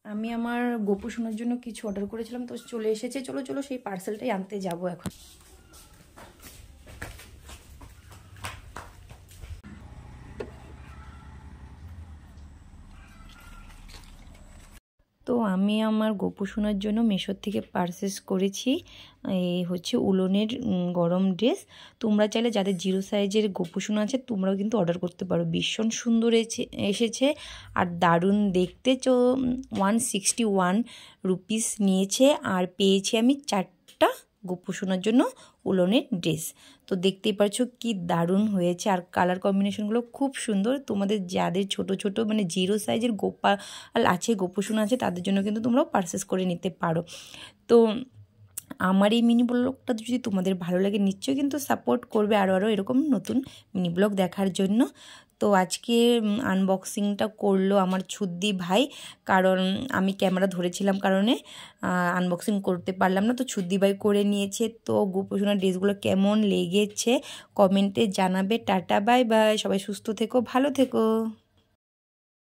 আমি আমার গোপু সোনার জন্য কিছু অর্ডার করেছিলাম, তো চলে এসেছে। চলো চলো সেই পার্সেলটাই আনতে যাব এখন। তো আমি আমার গোপু সোনার জন্য মেশোর থেকে পারচেস করেছি এই হচ্ছে উলনের গরম ড্রেস। তোমরা চাইলে যাদের 0 সাইজের গোপু সোনা আছে তোমরাও কিন্তু অর্ডার করতে পারো। ভীষণ সুন্দর এসেছে আর দারুণ দেখতে। 161 রুপিস নিয়েছে আর পেয়েছি আমি 4টা গোপু সোনার জন্য উলনের ড্রেস। তো দেখতেই পারছো কি দারুণ হয়েছে আর কালার কম্বিনেশনগুলো খুব সুন্দর। তোমাদের যাদের ছোট ছোট মানে 0 সাইজের গোপাল আছে, গোপু সোনা আছে, তাদের জন্য কিন্তু তোমরাও পারচেস করে নিতে পারো। তো আমার এই মিনি ব্লগটা যদি তোমাদের ভালো লাগে নিশ্চয়ই কিন্তু সাপোর্ট করবে আরও এরকম নতুন মিনি ব্লগ দেখার জন্য। তো আজকে আনবক্সিংটা করলো আমার ছুদ্দি ভাই, কারণ আমি ক্যামেরা ধরেছিলাম কারণে আনবক্সিং করতে পারলাম না। তো ছুদ্দি ভাই করে নিয়েছে। তো গোপু সোনার ড্রেসগুলো কেমন লেগেছে কমেন্টে জানাবে। টাটা বাই বাই, সবাই সুস্থ থেকো, ভালো থেকো।